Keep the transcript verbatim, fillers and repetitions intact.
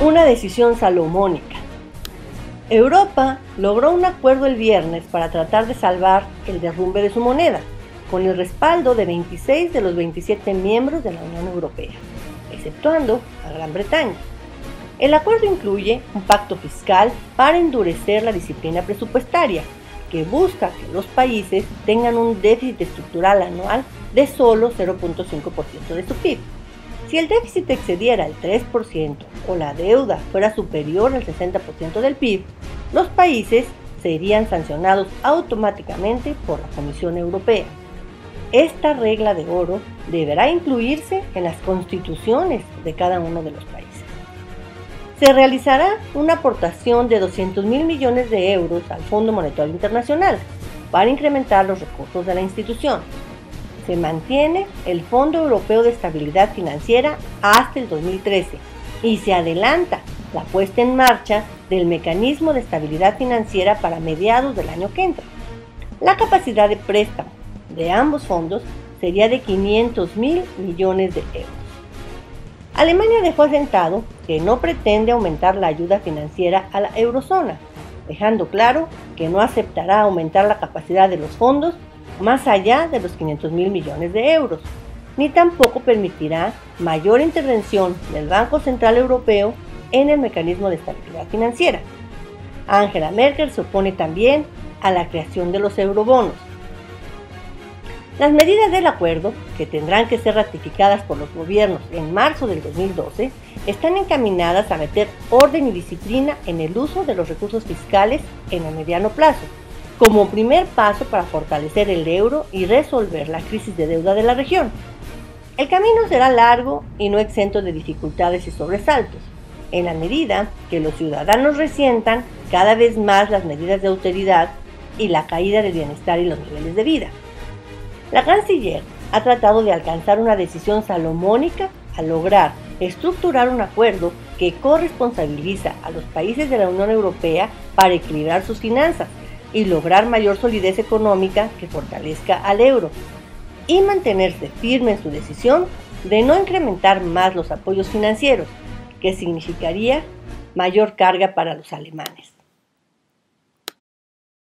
Una decisión salomónica. Europa logró un acuerdo el viernes para tratar de salvar el derrumbe de su moneda, con el respaldo de veintiséis de los veintisiete miembros de la Unión Europea, exceptuando a Gran Bretaña. El acuerdo incluye un pacto fiscal para endurecer la disciplina presupuestaria, que busca que los países tengan un déficit estructural anual de solo cero punto cinco por ciento de su P I B. Si el déficit excediera el tres por ciento o la deuda fuera superior al sesenta por ciento del P I B, los países serían sancionados automáticamente por la Comisión Europea. Esta regla de oro deberá incluirse en las constituciones de cada uno de los países. Se realizará una aportación de doscientos mil millones de euros al Fondo Monetario Internacional para incrementar los recursos de la institución. Se mantiene el Fondo Europeo de Estabilidad Financiera hasta el dos mil trece y se adelanta la puesta en marcha del Mecanismo de Estabilidad Financiera para mediados del año que entra. La capacidad de préstamo de ambos fondos sería de quinientos mil millones de euros. Alemania dejó asentado que no pretende aumentar la ayuda financiera a la eurozona, dejando claro que no aceptará aumentar la capacidad de los fondos más allá de los quinientos mil millones de euros, ni tampoco permitirá mayor intervención del Banco Central Europeo en el mecanismo de estabilidad financiera. Angela Merkel se opone también a la creación de los eurobonos. Las medidas del acuerdo, que tendrán que ser ratificadas por los gobiernos en marzo del dos mil doce, están encaminadas a meter orden y disciplina en el uso de los recursos fiscales en el mediano plazo, como primer paso para fortalecer el euro y resolver la crisis de deuda de la región. El camino será largo y no exento de dificultades y sobresaltos, en la medida que los ciudadanos resientan cada vez más las medidas de austeridad y la caída del bienestar y los niveles de vida. La canciller ha tratado de alcanzar una decisión salomónica al lograr estructurar un acuerdo que corresponsabiliza a los países de la Unión Europea para equilibrar sus finanzas y lograr mayor solidez económica que fortalezca al euro, y mantenerse firme en su decisión de no incrementar más los apoyos financieros, que significaría mayor carga para los alemanes.